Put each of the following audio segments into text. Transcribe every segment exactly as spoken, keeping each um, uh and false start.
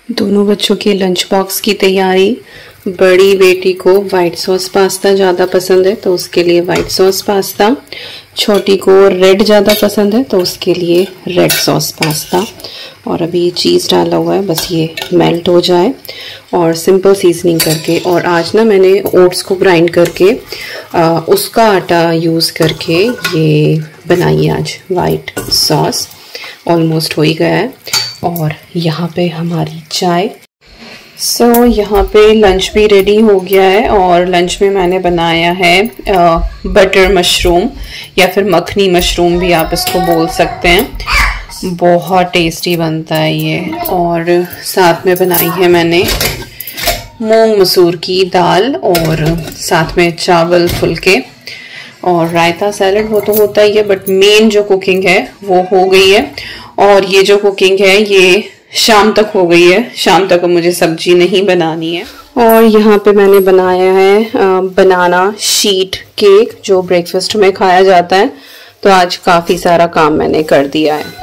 दोनों बच्चों के लंच बॉक्स की तैयारी। बड़ी बेटी को वाइट सॉस पास्ता ज़्यादा पसंद है तो उसके लिए वाइट सॉस पास्ता, छोटी को रेड ज़्यादा पसंद है तो उसके लिए रेड सॉस पास्ता। और अभी चीज़ डाला हुआ है, बस ये मेल्ट हो जाए और सिंपल सीजनिंग करके। और आज ना मैंने ओट्स को ग्राइंड करके आ, उसका आटा यूज़ करके ये बनाई आज वाइट सॉस। ऑलमोस्ट हो ही गया है। और यहाँ पे हमारी चाय। सो so, यहाँ पे लंच भी रेडी हो गया है और लंच में मैंने बनाया है आ, बटर मशरूम या फिर मखनी मशरूम भी आप इसको बोल सकते हैं। बहुत टेस्टी बनता है ये। और साथ में बनाई है मैंने मूंग मसूर की दाल और साथ में चावल फुलके और रायता सैलड। वो तो होता ही है बट मेन जो कुकिंग है वो हो गई है। और ये जो कुकिंग है ये शाम तक हो गई है। शाम तक मुझे सब्जी नहीं बनानी है। और यहाँ पे मैंने बनाया है बनाना शीट केक जो ब्रेकफास्ट में खाया जाता है। तो आज काफी सारा काम मैंने कर दिया है।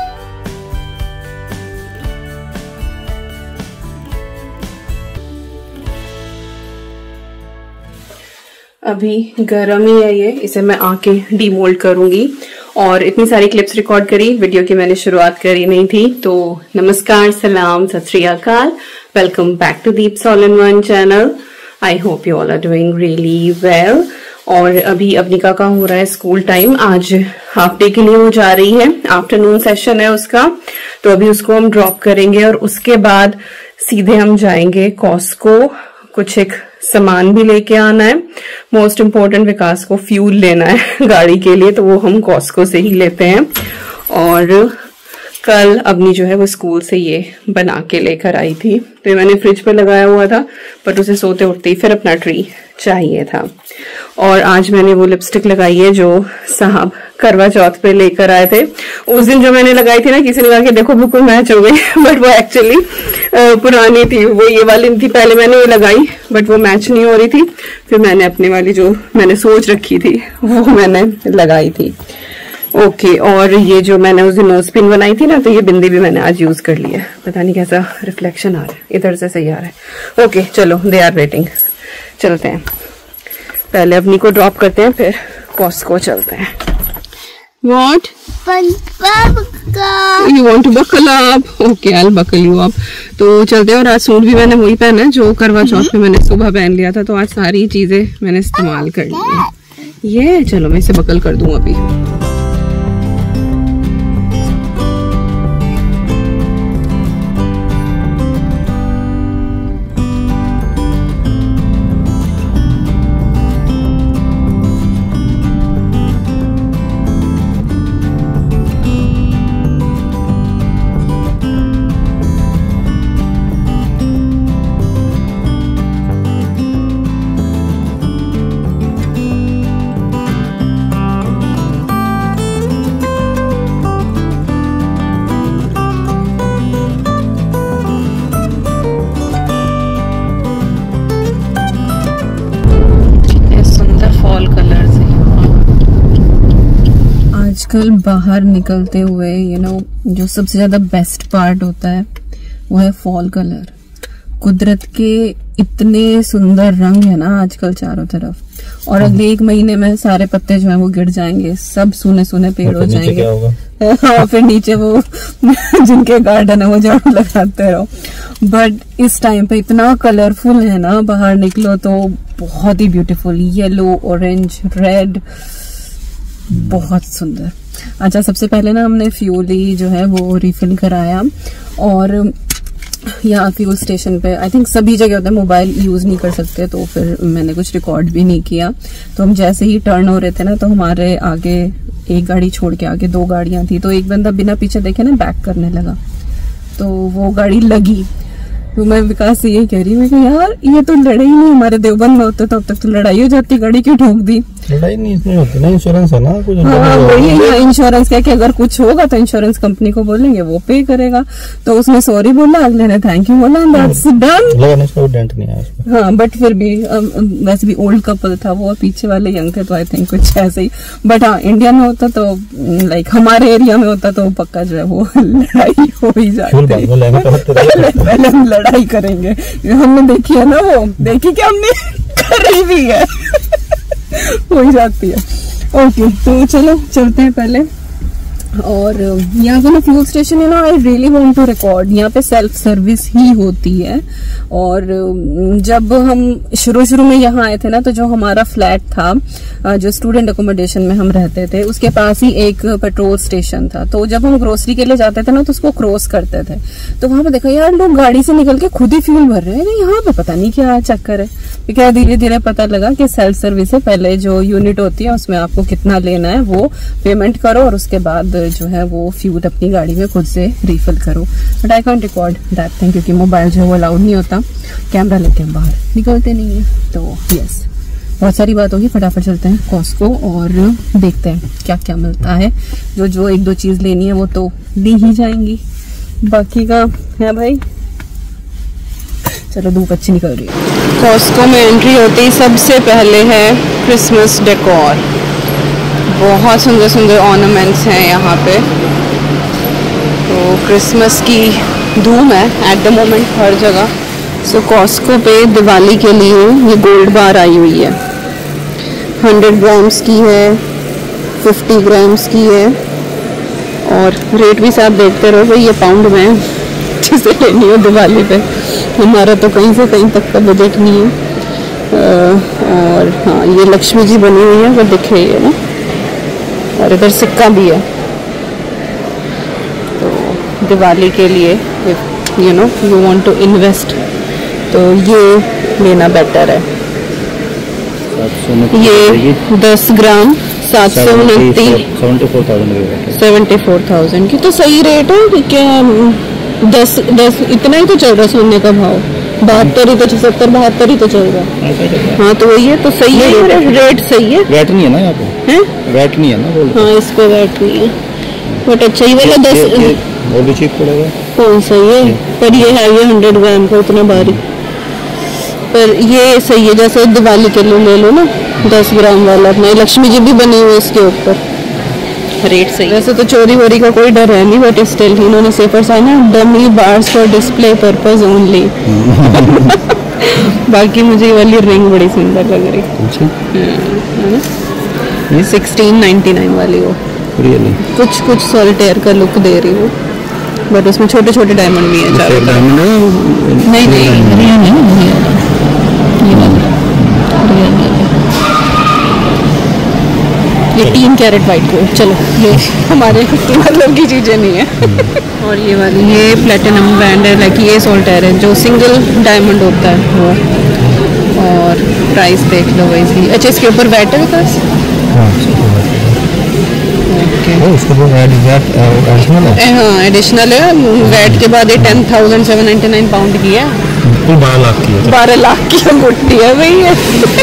अभी गर्म ही है ये, इसे मैं आके डीमोल्ड करूंगी। और इतनी सारी क्लिप्स रिकॉर्ड करी, वीडियो की मैंने शुरुआत करी नहीं थी। तो नमस्कार, सलाम, Sat Shri Akal, welcome back to Deeps all in one channel. I hope you all are doing really well. और अभी अवनिका का हो रहा है स्कूल टाइम। आज हाफ डे के लिए वो जा रही है, आफ्टरनून सेशन है उसका। तो अभी उसको हम ड्रॉप करेंगे और उसके बाद सीधे हम जाएंगे कॉस्को। कुछ एक सामान भी लेके आना है। मोस्ट इम्पोर्टेंट, विकास को फ्यूल लेना है गाड़ी के लिए, तो वो हम कॉस्को से ही लेते हैं। और कल अपनी जो है वो स्कूल से ये बना के लेकर आई थी, तो ये मैंने फ्रिज पे लगाया हुआ था बट उसे सोते उठते ही फिर अपना ट्री चाहिए था। और आज मैंने वो लिपस्टिक लगाई है जो साहब करवा चौथ पे लेकर आए थे। उस दिन जो मैंने लगाई थी ना, किसी ने कहा कि देखो बिल्कुल मैच हो गई बट वो एक्चुअली पुरानी थी। वो ये वाली थी, पहले मैंने ये लगाई बट वो मैच नहीं हो रही थी। फिर मैंने अपनी वाली जो मैंने सोच रखी थी वो मैंने लगाई थी। ओके okay, और ये जो मैंने उस दिन नोज पिन बनाई थी ना, तो ये बिंदी भी मैंने आज यूज कर लिया। पता नहीं कैसा रिफ्लेक्शन आ रहा है, इधर से सही आ रहा है। ओके okay, चलो, दे आर वेटिंग, चलते हैं। पहले अपनी को ड्रॉप करते हैं फिर कॉस्को चलते हैं। What? You want to buckle up? Okay, I'll buckle you up. तो चलते हैं। और आज सूट भी मैंने वही पहना है जो करवा चौथ में मैंने सुबह पहन लिया था, तो आज सारी चीजें मैंने इस्तेमाल कर ली है। ये चलो मैं इसे बकल कर दूं अभी। आजकल बाहर निकलते हुए यू नो जो सबसे ज्यादा बेस्ट पार्ट होता है वो है फॉल कलर। कुदरत के इतने सुंदर रंग है ना आजकल चारों तरफ। और अगले एक महीने में सारे पत्ते जो है वो गिर जाएंगे, सब सूने सूने पेड़ हो जाएंगे। हाँ, फिर नीचे वो जिनके गार्डन है वो झाड़ू लगाते रहो। बट इस टाइम पे इतना कलरफुल है ना, बाहर निकलो तो बहुत ही ब्यूटीफुल, येलो, ऑरेंज, रेड, बहुत सुंदर। अच्छा, सबसे पहले ना हमने फ्यूल ही जो है वो रिफिल कराया। और यहाँ फ्यूल स्टेशन पे आई थिंक सभी जगह होता है, मोबाइल यूज नहीं कर सकते, तो फिर मैंने कुछ रिकॉर्ड भी नहीं किया। तो हम जैसे ही टर्न हो रहे थे ना, तो हमारे आगे एक गाड़ी छोड़ के आगे दो गाड़ियां थी, तो एक बंदा बिना पीछे देखे ना बैक करने लगा, तो वो गाड़ी लगी। तो मैं विकास से ये कह रही, मैं यार ये तो लड़ाई नहीं, हमारे देवबंद में होता था, अब तक तो लड़ाई हो जाती, गाड़ी क्यों ठोक दी। लड़ाई नहीं इसमें होती ना, इंश्योरेंस है ना कुछ। हाँ वही है, इंश्योरेंस क्या कि अगर कुछ होगा तो इंश्योरेंस कंपनी को बोलेंगे, वो पे करेगा। तो उसने सॉरी बोला, अगले ने थैंक यू बोला, दैट्स डन। डेंट नहीं आया। हाँ बट फिर भी वैसे भी ओल्ड कपल था वो, पीछे वाले यंग थे, तो आई थिंक कुछ ऐसे ही। बट हाँ इंडिया में होता तो लाइक हमारे एरिया में होता तो पक्का जो है वो लड़ाई हो ही जाती। पहले हम लड़ाई करेंगे, हमने देखी है ना, वो देखी कि हमने करी भी है हो ही जाती है। ओके तो चलो चलते हैं पहले। और यहाँ पे ना फ्यूल स्टेशन है ना, I really want to record. यहाँ पे सेल्फ सर्विस ही होती है। और जब हम शुरू शुरू में यहाँ आए थे ना, तो जो हमारा फ्लैट था, जो स्टूडेंट अकोमोडेशन में हम रहते थे, उसके पास ही एक पेट्रोल स्टेशन था। तो जब हम ग्रोसरी के लिए जाते थे ना, तो उसको क्रॉस करते थे, तो वहां पे देखा यार लोग गाड़ी से निकल के खुद ही फ्यूल भर रहे हैं। यहाँ पे पता नहीं क्या चक्कर है। क्या धीरे धीरे पता लगा कि सेल्फ सर्विस है। पहले जो यूनिट होती है उसमें आपको कितना लेना है वो पेमेंट करो, और उसके बाद जो है वो फ्यूल अपनी गाड़ी में खुद से रिफिल करो। But I can't record that thing क्योंकि मोबाइल जो है वो अलाउड नहीं होता, कैमरा लेके हम बाहर निकलते नहीं है। तो यस, बहुत सारी बात होगी, फटाफट चलते हैं कॉस्को और देखते हैं क्या क्या मिलता है। जो जो एक दो चीज लेनी है वो तो ली ही जाएंगी, बाकी का है भाई। चलो धूप अच्छी निकल रही है। कॉस्को में एंट्री होती ही सबसे पहले है क्रिसमस डेकोर। बहुत सुंदर सुंदर ऑर्नामेंट्स हैं यहाँ पे। तो क्रिसमस की धूम है एट द मोमेंट हर जगह। सो कॉस्को पे दिवाली के लिए ये गोल्ड बार आई हुई है। हंड्रेड ग्राम्स की है, फिफ्टी ग्राम्स की है, और रेट भी साथ देखते रहो भाई। ये पाउंड में है जिसे लेनी हो दिवाली पे। हमारा तो कहीं से कहीं तक का बजट नहीं है। आ, और हाँ ये लक्ष्मी जी बनी हुई है, वो दिख रही है ना, और इधर सिक्का भी है। तो दिवाली के लिए you know you want to invest तो ये लेना बेटर है। ये दस ग्राम सात सौ उनतीस सेवेंटी फोर थाउजेंड की तो सही रेट है क्या? दस दस इतना ही तो चल रहा सोने का भाव, बहत्तर ही तो सत्तर बहत्तर ही तो चल रहा। हाँ तो वही है, तो सही है, रेट सही है। वैट नहीं है ना यहाँ पे? हैं? वैट नहीं है ना बोल? हाँ इस पे वैट नहीं है, बट अच्छा ही वाला दस वो भी चीप पड़ेगा। कौन सा ये? पर ये है ये हंड्रेड ग्राम का, उतना भारी। पर ये सही है, जैसे दिवाली के लिए ले लो ना दस ग्राम वाला। अपना लक्ष्मी जी भी बनी हुई इसके ऊपर, रेट सही। वैसे तो चोरी वोरी का कोई डर है नहीं, बट स्टिल इन्होंने सेफर साइन है, dummy bars for display purpose only. बाकी मुझे ये वाली रिंग बड़ी सुंदर लग रही है, सिक्सटीन नाइनटी नाइन वाली वो। रियली कुछ कुछ सॉलिटेयर का लुक दे रही हो, बट उसमें छोटे छोटे डायमंड भी है चारों तरफ। नहीं नहीं रियल नहीं, ये तीन कैरेट वाइट गोल्ड। चलो ये हमारे मतलब की चीजें नहीं है। और ये वाली ये प्लेटिनम ब्रांड है, लाइक ये सॉल्टेयर है जो सिंगल डायमंड होता है वो। और प्राइस देख लो वैसी। अच्छा इसके ऊपर वैट है बस? हाँ एडिशनल है, वैट के बाद ये ten thousand seven ninety nine pound की है। बारह लाख की है, बारह लाख की गुट्टी है भाई ये।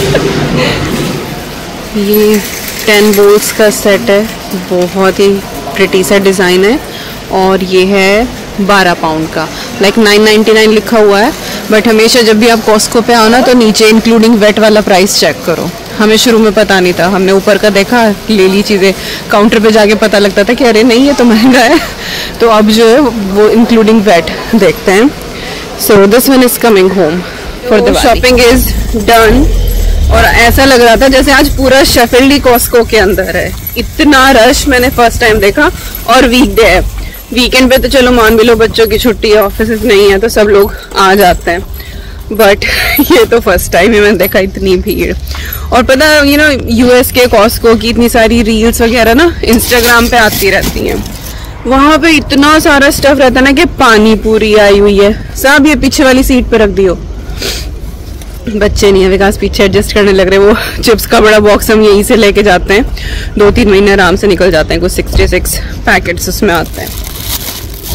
ये टेन बोल्स का सेट है, बहुत ही प्रिटी सा डिज़ाइन है, और ये है बारह पाउंड का। लाइक नाइन नाइन्टी नाइन लिखा हुआ है, बट हमेशा जब भी आप कॉस्को पे आओ ना तो नीचे इंक्लूडिंग वेट वाला प्राइस चेक करो। हमें शुरू में पता नहीं था, हमने ऊपर का देखा, ले ली चीज़ें, काउंटर पे जाके पता लगता था कि अरे नहीं ये तो महंगा है। तो अब जो है वो इंक्लूडिंग वेट देखते हैं। So this one is coming home for the shopping is done. और ऐसा लग रहा था जैसे आज पूरा शेफील्ड ही कॉस्को के अंदर है, इतना रश मैंने फर्स्ट टाइम देखा। और वीकडे है, वीकेंड पे तो चलो मान भी लो बच्चों की छुट्टी है, ऑफिस नहीं है तो सब लोग आ जाते हैं, बट ये तो फर्स्ट टाइम ही मैंने देखा इतनी भीड़। और पता है यू नो यूएस के कॉस्को की इतनी सारी रील्स वगैरह ना इंस्टाग्राम पे आती रहती हैं, वहां पे इतना सारा स्टफ रहता है ना कि पानी पूरी आई हुई है, सब ये पीछे वाली सीट पे रख दियो। बच्चे नहीं है, विकास पीछे एडजस्ट करने लग रहे, वो चिप्स का बड़ा बॉक्स हम यहीं से लेके जाते हैं, दो तीन महीने आराम से निकल जाते हैं, कुछ सिक्सटी सिक्स पैकेट्स उसमें आते हैं।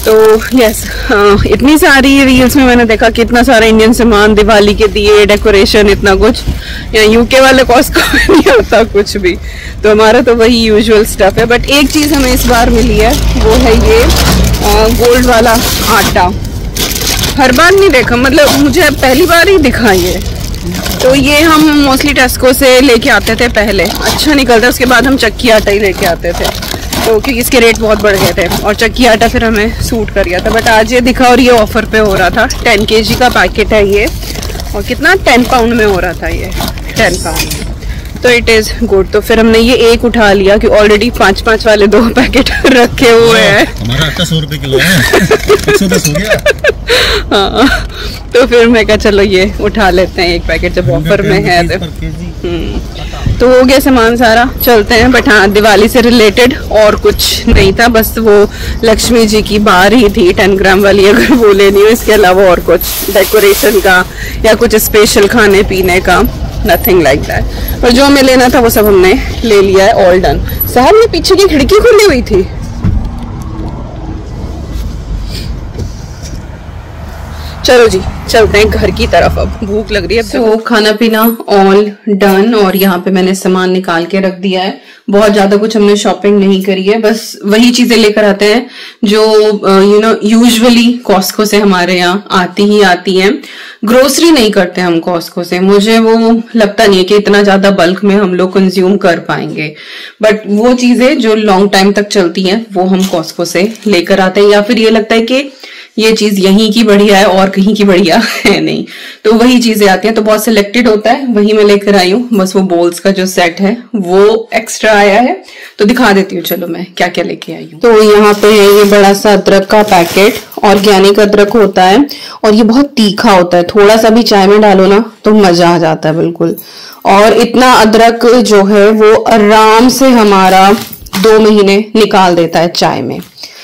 तो यस, इतनी सारी रील्स में मैंने देखा कि इतना सारा इंडियन सामान, दिवाली के दिए, डेकोरेशन, इतना कुछ। यहाँ यूके वाले कॉस्को में नहीं होता कुछ भी, तो हमारा तो वही यूजुअल स्टफ है। बट एक चीज़ हमें इस बार मिली है, वो है ये गोल्ड वाला आटा। हर बार नहीं देखा, मतलब मुझे पहली बार ही दिखा ये। तो ये हम मोस्टली टेस्को से लेके आते थे पहले, अच्छा निकलता, उसके बाद हम चक्की आटा ही लेके आते थे, तो क्योंकि इसके रेट बहुत बढ़ गए थे और चक्की आटा फिर हमें सूट कर गया था। बट आज ये दिखा और ये ऑफर पे हो रहा था। टेन के जी का पैकेट है ये, और कितना टेन पाउंड में हो रहा था ये, टेन पाउंड, तो इट इज़ गुड। तो फिर हमने ये एक उठा लिया कि ऑलरेडी पाँच पाँच वाले दो पैकेट रखे हुए हैं। हमारा आटा सौ रुपए किलो है, एक सौ दस हो गया। हाँ, तो फिर मैं कहा चलो ये उठा लेते हैं एक पैकेट जब ऑफर में है तो। तो हो गया सामान सारा, चलते हैं। बट हाँ, दिवाली से रिलेटेड और कुछ नहीं था, बस वो लक्ष्मी जी की बार ही थी टेन ग्राम वाली, अगर वो लेनी हो। इसके अलावा और कुछ डेकोरेशन का या कुछ स्पेशल खाने पीने का, नथिंग लाइक दैट। और जो हमें लेना था वो सब हमने ले लिया है, ऑल डन। साहब ये पीछे की खिड़की खुली हुई थी। चलो जी, चलते हैं घर की तरफ, अब भूख लग रही है। तो so, खाना पीना ऑल डन, और यहाँ पे मैंने सामान निकाल के रख दिया है। बहुत ज्यादा कुछ हमने शॉपिंग नहीं करी है, बस वही चीजें लेकर आते हैं जो यू नो यूजुअली कॉस्को से हमारे यहाँ आती ही आती हैं। ग्रोसरी नहीं करते हम कॉस्को से, मुझे वो लगता नहीं है कि इतना ज्यादा बल्क में हम लोग कंज्यूम कर पाएंगे। बट वो चीजें जो लॉन्ग टाइम तक चलती हैं वो हम कॉस्को से लेकर आते हैं, या फिर ये लगता है कि ये चीज यहीं की बढ़िया है और कहीं की बढ़िया है नहीं, तो वही चीजें आती हैं। तो बहुत सिलेक्टेड होता है, वही मैं लेकर आई हूँ। बस वो बोल्स का जो सेट है वो एक्स्ट्रा आया है, तो दिखा देती हूँ चलो मैं क्या क्या लेके आई हूँ। तो यहाँ पे है ये बड़ा सा अदरक का पैकेट, ऑर्गेनिक अदरक होता है और ये बहुत तीखा होता है। थोड़ा सा भी चाय में डालो ना तो मजा आ जाता है बिल्कुल। और इतना अदरक जो है वो आराम से हमारा दो महीने निकाल देता है चाय में।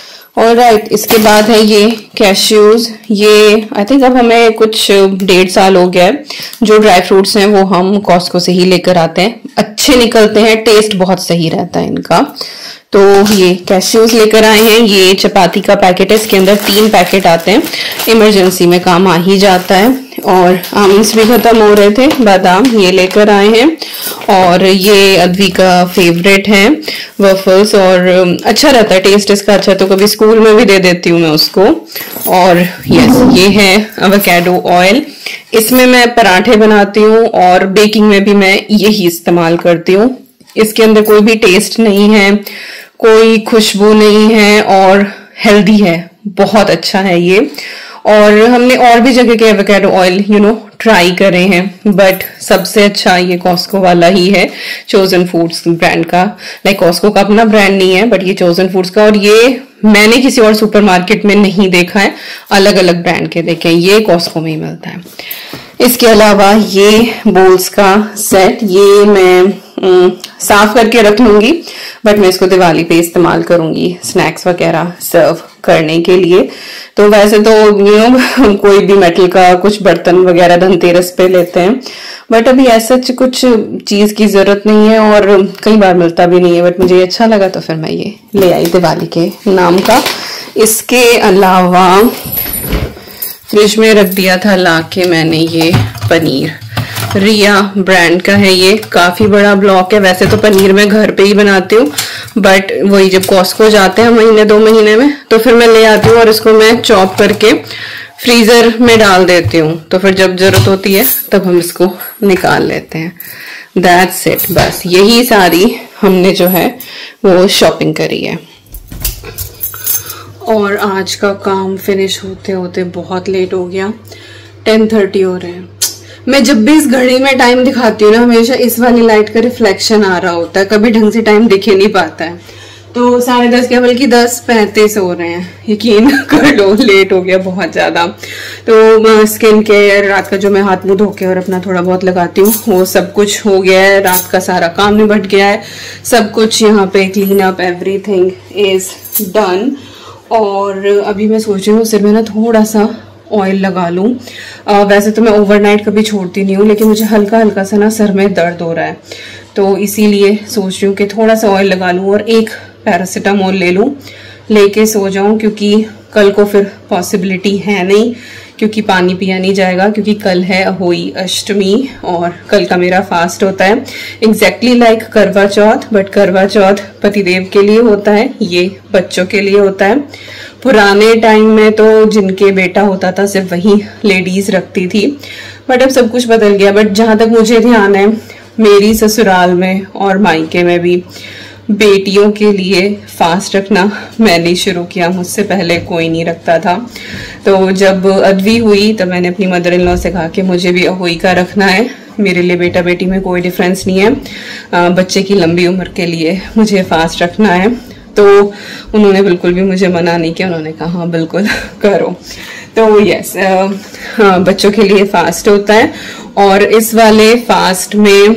और राइट, इसके बाद है ये कैश्यूज। ये आई थिंक अब हमें कुछ डेढ़ साल हो गया है। जो ड्राई फ्रूट्स हैं वो हम कॉस्को से ही लेकर आते हैं, अच्छे निकलते हैं, टेस्ट बहुत सही रहता है इनका। तो ये कैश्यूज लेकर आए हैं। ये चपाती का पैकेट है, इसके अंदर तीन पैकेट आते हैं, इमरजेंसी में काम आ ही जाता है। और आमंड्स भी खत्म हो रहे थे, बादाम ये लेकर आए हैं। और ये अद्वी का फेवरेट है वफल्स, और अच्छा रहता है टेस्ट इसका अच्छा, तो कभी स्कूल में भी दे देती हूँ मैं उसको। और यस, ये है एवोकाडो ऑयल, इसमें मैं पराठे बनाती हूँ और बेकिंग में भी मैं यही इस्तेमाल करती हूँ। इसके अंदर कोई भी टेस्ट नहीं है, कोई खुशबू नहीं है और हेल्दी है, बहुत अच्छा है ये। और हमने और भी जगह के avocado oil you know try करे हैं, बट सबसे अच्छा ये कॉस्को वाला ही है, चोजन फूड्स ब्रांड का। लाइक कॉस्को का अपना ब्रांड नहीं है, बट ये चोजन फूड्स का, और ये मैंने किसी और सुपरमार्केट में नहीं देखा है, अलग अलग ब्रांड के देखे हैं, ये कॉस्को में ही मिलता है। इसके अलावा ये बोल्स का सेट, ये मैं Mm, साफ करके रख लूंगी, बट मैं इसको दिवाली पे इस्तेमाल करूंगी स्नैक्स वगैरह सर्व करने के लिए। तो वैसे तो यू नो कोई भी मेटल का कुछ बर्तन वगैरह धनतेरस पे लेते हैं, बट अभी ऐसा कुछ चीज की जरूरत नहीं है और कई बार मिलता भी नहीं है, बट मुझे ये अच्छा लगा तो फिर मैं ये ले आई दिवाली के नाम का। इसके अलावा फ्रिज में रख दिया था लाके मैंने ये पनीर, रिया ब्रांड का है, ये काफी बड़ा ब्लॉक है। वैसे तो पनीर मैं घर पे ही बनाती हूँ, बट वही जब कॉस्को जाते हैं महीने दो महीने में तो फिर मैं ले आती हूँ और इसको मैं चॉप करके फ्रीजर में डाल देती हूँ, तो फिर जब जरूरत होती है तब हम इसको निकाल लेते हैं। दैट्स इट, बस यही सारी हमने जो है वो शॉपिंग करी है। और आज का काम फिनिश होते होते बहुत लेट हो गया, टेन थर्टी हो रहे हैं। मैं जब भी इस घड़ी में टाइम दिखाती हूँ ना, हमेशा इस वाली लाइट का रिफ्लेक्शन आ रहा होता है, कभी ढंग से टाइम दिख ही नहीं पाता है। तो साढ़े दस क्या बल्कि दस पैंतीस हो रहे हैं, यकीन कर लो लेट हो गया बहुत ज्यादा। तो स्किन केयर रात का जो मैं हाथ मुंह धो के और अपना थोड़ा बहुत लगाती हूँ वो सब कुछ हो गया है, रात का सारा काम निपट गया है, सब कुछ यहाँ पे clean up everything is done. और अभी मैं सोच रही हूँ सिर में ना थोड़ा सा ऑयल लगा लूं। uh, वैसे तो मैं ओवरनाइट कभी छोड़ती नहीं हूँ, लेकिन मुझे हल्का हल्का सा ना सर में दर्द हो रहा है, तो इसीलिए सोच रही हूँ कि थोड़ा सा ऑयल लगा लूं और एक पैरासीटामोल ले लूं, लेके सो जाऊं, क्योंकि कल को फिर पॉसिबिलिटी है नहीं, क्योंकि पानी पिया नहीं जाएगा, क्योंकि कल है अहोई अष्टमी और कल का मेरा फास्ट होता है एग्जैक्टली लाइक करवा चौथ। बट करवा चौथ पतिदेव के लिए होता है, ये बच्चों के लिए होता है। पुराने टाइम में तो जिनके बेटा होता था सिर्फ वही लेडीज रखती थी, बट अब सब कुछ बदल गया। बट जहां तक मुझे ध्यान है, मेरी ससुराल में और मायके में भी बेटियों के लिए फास्ट रखना मैंने शुरू किया, मुझसे पहले कोई नहीं रखता था। तो जब अदवी हुई तब मैंने अपनी मदर इन लॉ से कहा कि मुझे भी अहोई का रखना है, मेरे लिए बेटा बेटी में कोई डिफरेंस नहीं है, आ, बच्चे की लंबी उम्र के लिए मुझे फास्ट रखना है। तो उन्होंने बिल्कुल भी मुझे मना नहीं किया, उन्होंने कहा हाँ बिल्कुल करो। तो यस, हाँ बच्चों के लिए फास्ट होता है। और इस वाले फास्ट में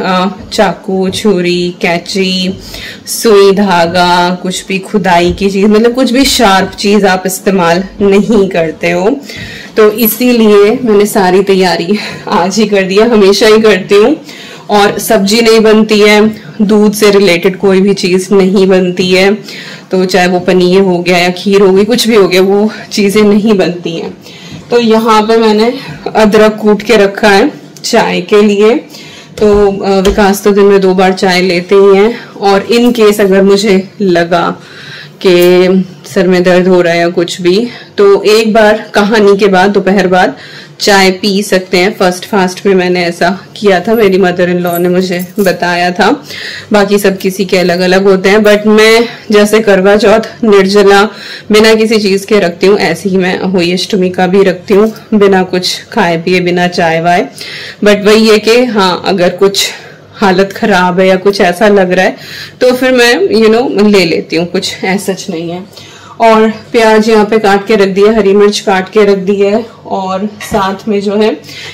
चाकू, छुरी, कैंची, सुई, धागा, कुछ भी खुदाई की चीज, मतलब कुछ भी शार्प चीज आप इस्तेमाल नहीं करते हो। तो इसीलिए मैंने सारी तैयारी आज ही कर दिया, हमेशा ही करती हूँ। और सब्जी नहीं बनती है, दूध से रिलेटेड कोई भी चीज नहीं बनती है, तो चाहे वो पनीर हो गया या खीर हो गई, कुछ भी हो गया, वो चीजें नहीं बनती हैं। तो यहाँ पे मैंने अदरक कूट के रखा है चाय के लिए। तो विकास तो दिन में दो बार चाय लेते ही हैं, और इन केस अगर मुझे लगा कि सर में दर्द हो रहा है या कुछ भी, तो एक बार कहानी के बाद दोपहर बाद चाय पी सकते हैं। फर्स्ट फास्ट में मैंने ऐसा किया था, मेरी मदर इन लॉ ने मुझे बताया था। बाकी सब किसी के अलग अलग होते हैं, बट मैं जैसे करवा चौथ निर्जला बिना किसी चीज के रखती हूँ, ऐसे ही मैं अहोई अष्टमी का भी रखती हूँ, बिना कुछ खाए पिए, बिना चाय वाय। बट वही है कि हाँ अगर कुछ हालत खराब है या कुछ ऐसा लग रहा है तो फिर मैं यू you नो know, ले लेती हूँ, कुछ ऐसा नहीं है। और प्याज यहाँ पे काट के रख दिया, हरी मिर्च काट के रख दी है, और साथ में जो है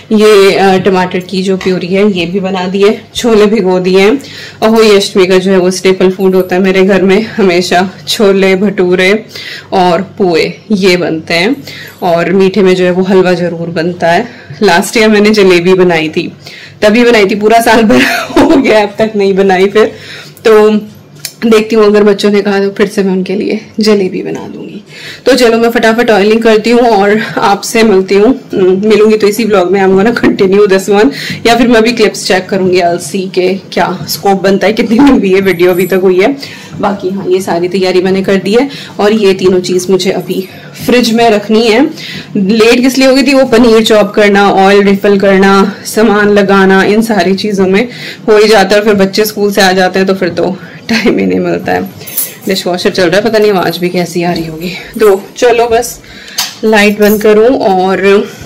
ये टमाटर की जो प्यूरी है ये भी बना दी है, छोले भिगो दिए हैं। अहोई अष्टमी का जो है वो स्टेपल फूड होता है मेरे घर में, हमेशा छोले भटूरे और पुए ये बनते हैं, और मीठे में जो है वो हलवा जरूर बनता है। लास्ट ईयर मैंने जलेबी बनाई थी, तभी बनाई थी, पूरा साल भर हो गया अब तक नहीं बनाई। फिर तो देखती हूँ अगर बच्चों ने कहा तो फिर से मैं उनके लिए जलेबी बना दूंगी। तो चलो मैं फटाफट ऑयलिंग करती हूँ और आपसे मिलती हूँ, मिलूंगी तो इसी ब्लॉग में। I am gonna continue this one, या फिर मैं भी क्लिप्स चेक करूंगी अलसी के क्या स्कोप बनता है, कितनी लंबी है वीडियो अभी तक हुई है। बाकी हाँ ये सारी तैयारी मैंने कर दी है, और ये तीनों चीज मुझे अभी फ्रिज में रखनी है। लेट किस लिए हो गई थी, वो पनीर चॉप करना, ऑयल रिफिल करना, सामान लगाना, इन सारी चीजों में हो ही जाता है। फिर बच्चे स्कूल से आ जाते हैं तो फिर तो टाइम ही नहीं मिलता है। डिश वॉशर चल रहा है, पता नहीं आवाज भी कैसी आ रही होगी। तो चलो बस लाइट बंद करूं और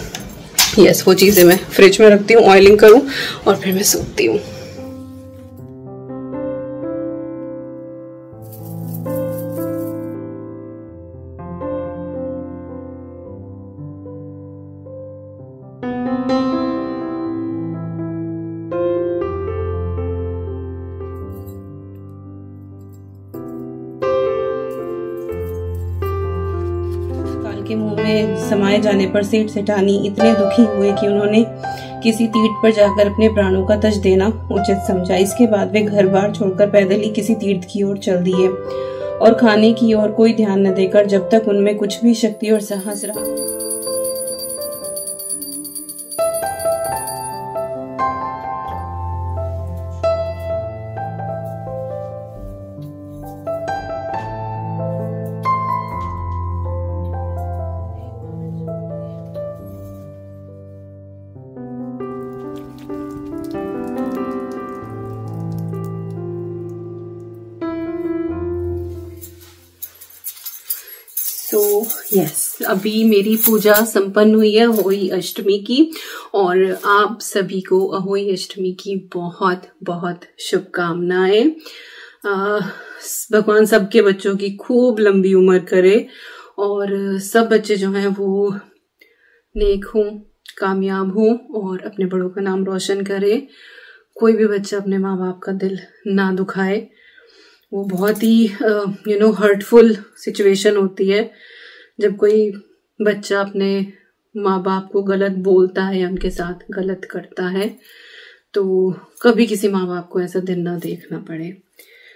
यस वो चीजें मैं फ्रिज में रखती हूँ, ऑयलिंग करूं और फिर मैं सोती हूँ। के मुंह में समाये जाने पर सेठ सेठानी इतने दुखी हुए कि उन्होंने किसी तीर्थ पर जाकर अपने प्राणों का तज देना उचित समझा। इसके बाद वे घर बार छोड़कर पैदल ही किसी तीर्थ की ओर चल दिए, और खाने की ओर कोई ध्यान न देकर जब तक उनमें कुछ भी शक्ति और साहस रहा। तो यस अभी मेरी पूजा संपन्न हुई है अहोई अष्टमी की, और आप सभी को अहोई अष्टमी की बहुत बहुत शुभकामनाएं। भगवान सबके बच्चों की खूब लंबी उम्र करे, और सब बच्चे जो हैं वो नेक हों, कामयाब हों और अपने बड़ों का नाम रोशन करे। कोई भी बच्चा अपने माँ बाप का दिल ना दुखाए, वो बहुत ही यू नो हर्टफुल सिचुएशन होती है जब कोई बच्चा अपने माँ बाप को गलत बोलता है या उनके साथ गलत करता है। तो कभी किसी माँ बाप को ऐसा दिन ना देखना पड़े।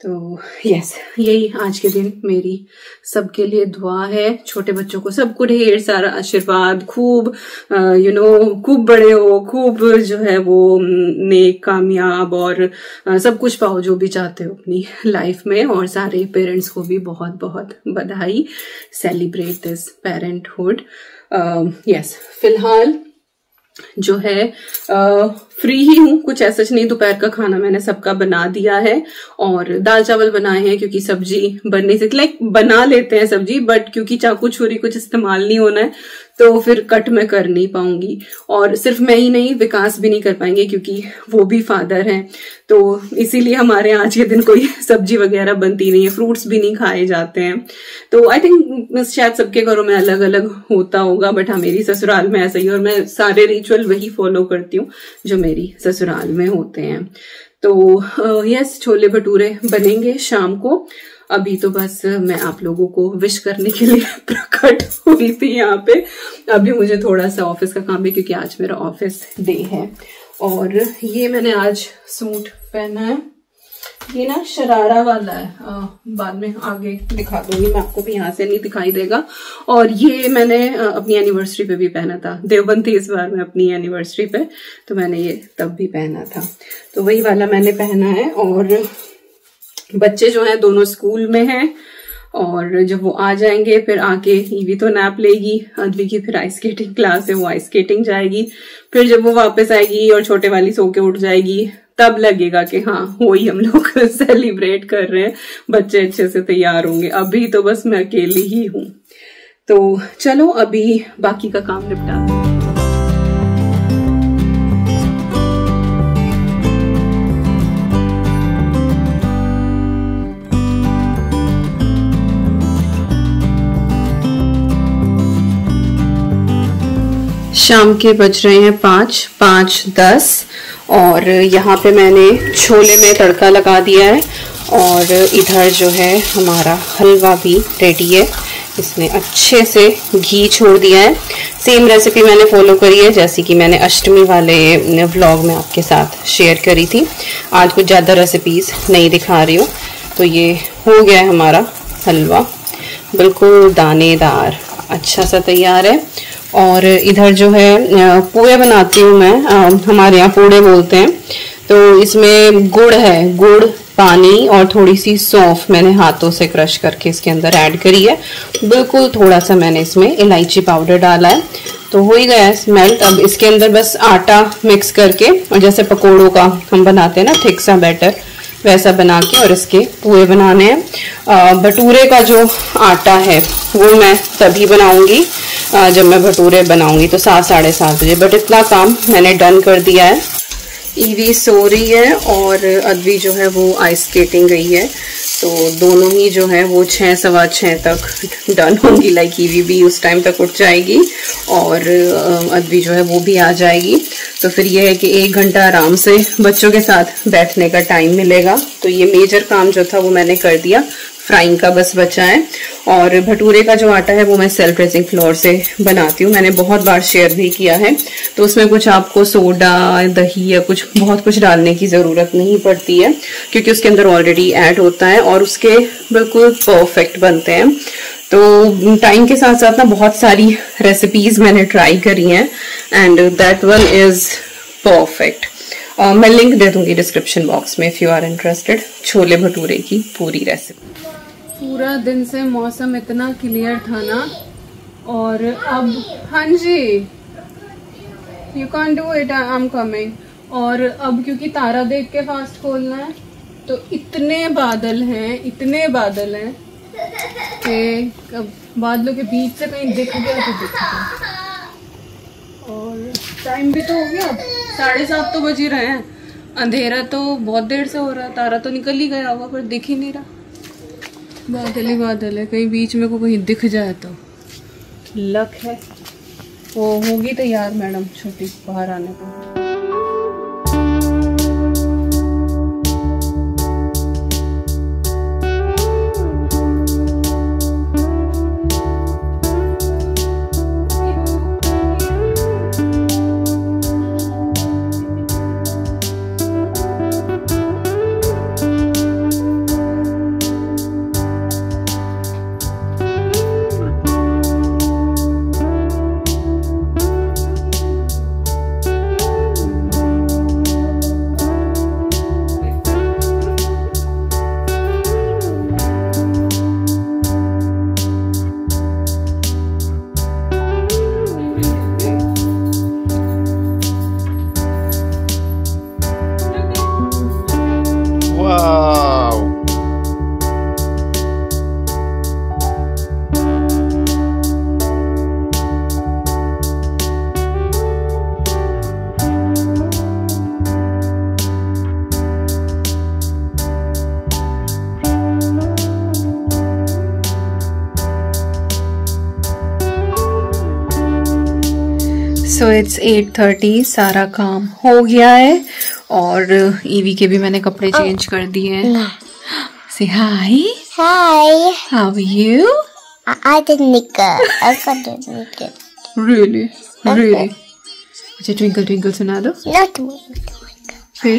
तो यस, यही आज के दिन मेरी सबके लिए दुआ है। छोटे बच्चों को सबको ढेर सारा आशीर्वाद, खूब यू नो खूब बड़े हो, खूब जो है वो नेक, कामयाब और uh, सब कुछ पाओ जो भी चाहते हो अपनी लाइफ में। और सारे पेरेंट्स को भी बहुत बहुत बधाई। Celebrate this parenthood. यस, फिलहाल जो है आ, फ्री ही हूँ, कुछ ऐसा नहीं। दोपहर का खाना मैंने सबका बना दिया है और दाल चावल बनाए हैं क्योंकि सब्जी बनने से लाइक बना लेते हैं सब्जी, बट क्योंकि चाकू छुरी कुछ इस्तेमाल नहीं होना है तो फिर कट मैं कर नहीं पाऊंगी। और सिर्फ मैं ही नहीं, विकास भी नहीं कर पाएंगे क्योंकि वो भी फादर हैं। तो इसीलिए हमारे आज के दिन कोई सब्जी वगैरह बनती नहीं है, फ्रूट्स भी नहीं खाए जाते हैं। तो आई थिंक शायद सबके घरों में अलग अलग होता होगा, बट हाँ मेरी ससुराल में ऐसा ही, और मैं सारे रिचुअल वही फॉलो करती हूँ जो मेरी ससुराल में होते हैं। तो यस, छोले भटूरे बनेंगे शाम को। अभी तो बस मैं आप लोगों को विश करने के लिए प्रकट हुई थी यहाँ पे। अभी मुझे थोड़ा सा ऑफिस का काम है क्योंकि आज मेरा ऑफिस डे है। और ये मैंने आज सूट पहना है, ये ना शरारा वाला है, आ, बाद में आगे दिखा दूंगी मैं आपको, भी यहाँ से नहीं दिखाई देगा। और ये मैंने आ, अपनी एनिवर्सरी पे भी पहना था, देवबंद थी इस बार मैं अपनी एनिवर्सरी पे, तो मैंने ये तब भी पहना था। तो वही वाला मैंने पहना है। और बच्चे जो हैं दोनों स्कूल में हैं, और जब वो आ जाएंगे फिर आके ईवी तो नैप लेगी, अद्वी की फिर आइस स्केटिंग क्लास है, वो आइस स्केटिंग जाएगी। फिर जब वो वापस आएगी और छोटे वाली सो के उठ जाएगी, तब लगेगा कि हाँ वही हम लोग सेलिब्रेट कर रहे हैं, बच्चे अच्छे से तैयार होंगे। अभी तो बस मैं अकेली ही हूँ। तो चलो अभी बाकी का काम निपटा दो। शाम के बज रहे हैं पाँच पाँच दस और यहाँ पे मैंने छोले में तड़का लगा दिया है। और इधर जो है हमारा हलवा भी रेडी है, इसमें अच्छे से घी छोड़ दिया है। सेम रेसिपी मैंने फॉलो करी है जैसी कि मैंने अष्टमी वाले व्लॉग में आपके साथ शेयर करी थी। आज कुछ ज़्यादा रेसिपीज़ नहीं दिखा रही हूँ। तो ये हो गया है हमारा हलवा, बिल्कुल दानेदार अच्छा सा तैयार है। और इधर जो है पूड़े बनाती हूँ मैं, हमारे यहाँ पूड़े बोलते हैं। तो इसमें गुड़ है, गुड़, पानी और थोड़ी सी सौंफ मैंने हाथों से क्रश करके इसके अंदर ऐड करी है। बिल्कुल थोड़ा सा मैंने इसमें इलायची पाउडर डाला है। तो हो ही गया है स्मेल्ट। अब इसके अंदर बस आटा मिक्स करके, और जैसे पकोड़ों का हम बनाते हैं ना थिक सा बैटर, वैसा बना के और इसके पूरे बनाने हैं। भटूरे का जो आटा है वो मैं तभी बनाऊंगी जब मैं भटूरे बनाऊंगी, तो सात साढ़े सात बजे। बट इतना काम मैंने डन कर दिया है। ईवी सो रही है और अद्वी जो है वो आइस स्केटिंग गई है। तो दोनों ही जो है वो छः सवा छः तक डन होंगी। लाइक ईवी भी उस टाइम तक उठ जाएगी और अद्वी जो है वो भी आ जाएगी। तो फिर ये है कि एक घंटा आराम से बच्चों के साथ बैठने का टाइम मिलेगा। तो ये मेजर काम जो था वो मैंने कर दिया, फ्राइंग का बस बचा है। और भटूरे का जो आटा है वो मैं सेल्फ रेजिंग फ्लोर से बनाती हूँ, मैंने बहुत बार शेयर भी किया है। तो उसमें कुछ आपको सोडा, दही या कुछ बहुत कुछ डालने की ज़रूरत नहीं पड़ती है क्योंकि उसके अंदर ऑलरेडी ऐड होता है और उसके बिल्कुल परफेक्ट बनते हैं। तो टाइम के साथ साथ ना बहुत सारी रेसिपीज़ मैंने ट्राई करी हैं and that one is perfect. मैं लिंक दे दूंगी डिस्क्रिप्शन बॉक्स में if you are interested, chole bhature की पूरी रेसिपी। पूरा दिन से मौसम इतना क्लियर था ना, और अब हाँ जी you can do it, I am coming. और अब क्योंकि तारा देख के फास्ट खोलना है तो इतने बादल हैं, इतने बादल हैं कि बादलों के बीच से कहीं दिख गया तो दिख गया। और टाइम भी तो हो गया, साढ़े सात तो बज ही रहे हैं। अंधेरा तो बहुत देर से हो रहा है, तारा तो निकल ही गया होगा पर दिख ही नहीं रहा। बादल ही बादल है, कहीं बीच में को कहीं दिख जाए तो लक है। वो होगी तैयार मैडम छोटी बाहर आने को। सो इट्स एट थर्टी, सारा काम हो गया है और ईवी के भी मैंने कपड़े चेंज कर दिए हैं। Say hi Hi. How are you? I, I didn't make it. I couldn't make it. Really really अच्छा ट्विंकल ट्विंकल सुना दो Not me. फिर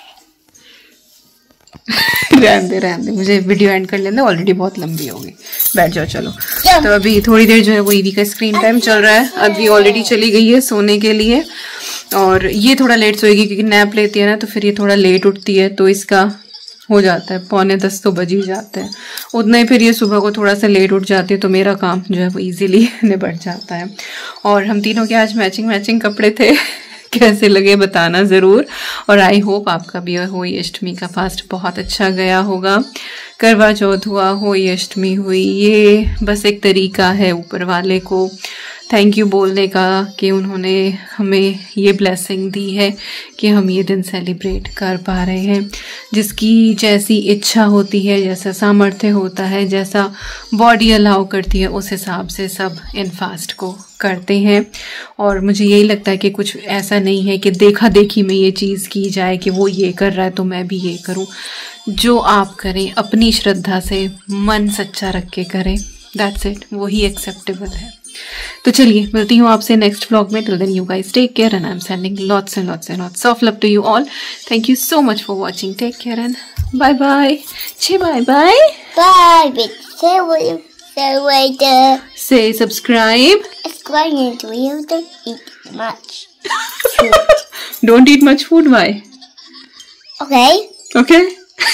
रहने दे रहने दे, मुझे वीडियो एंड कर लेना, ऑलरेडी बहुत लंबी हो गई। बैठ जाओ चलो। तो अभी थोड़ी देर जो है वो ईवी का स्क्रीन टाइम चल रहा है। अभी ऑलरेडी चली गई है सोने के लिए और ये थोड़ा लेट सोएगी क्योंकि नैप लेती है ना, तो फिर ये थोड़ा लेट उठती है, तो इसका हो जाता है पौने दस तो बज ही जाते हैं। उतना ही फिर ये सुबह को थोड़ा सा लेट उठ जाती है, तो मेरा काम जो है वो इजीली निपट जाता है। और हम तीनों के आज मैचिंग मैचिंग कपड़े थे। कैसे लगे बताना ज़रूर। और आई होप आपका भी होली अष्टमी का फास्ट बहुत अच्छा गया होगा। करवा चौथ हुआ, होली अष्टमी हुई, ये बस एक तरीका है ऊपर वाले को थैंक यू बोलने का कि उन्होंने हमें ये ब्लेसिंग दी है कि हम ये दिन सेलिब्रेट कर पा रहे हैं। जिसकी जैसी इच्छा होती है, जैसा सामर्थ्य होता है, जैसा बॉडी अलाउ करती है, उस हिसाब से सब इन फास्ट को करते हैं। और मुझे यही लगता है कि कुछ ऐसा नहीं है कि देखा देखी में ये चीज़ की जाए कि वो ये कर रहा है तो मैं भी ये करूं। जो आप करें अपनी श्रद्धा से, मन सच्चा रख के करें, दैट्स इट, वही एक्सेप्टेबल है। तो चलिए मिलती हूँ आपसे नेक्स्ट व्लॉग में। Till then you guys take care and I am sending lots and lots and lots of love to you all. Thank you so much for watching. Take care and bye bye. छे bye bye. Bye. But say what you say later. Say subscribe. It's going into you. Don't eat much food. Don't eat much food. Bye. Okay. Okay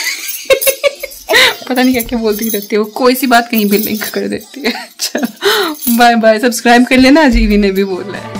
पता नहीं क्या क्या बोलती रहती है वो, कोई सी बात कहीं भी लिंक कर देती है। अच्छा बाय बाय। सब्सक्राइब कर लेना, अजीवी ने भी बोला है।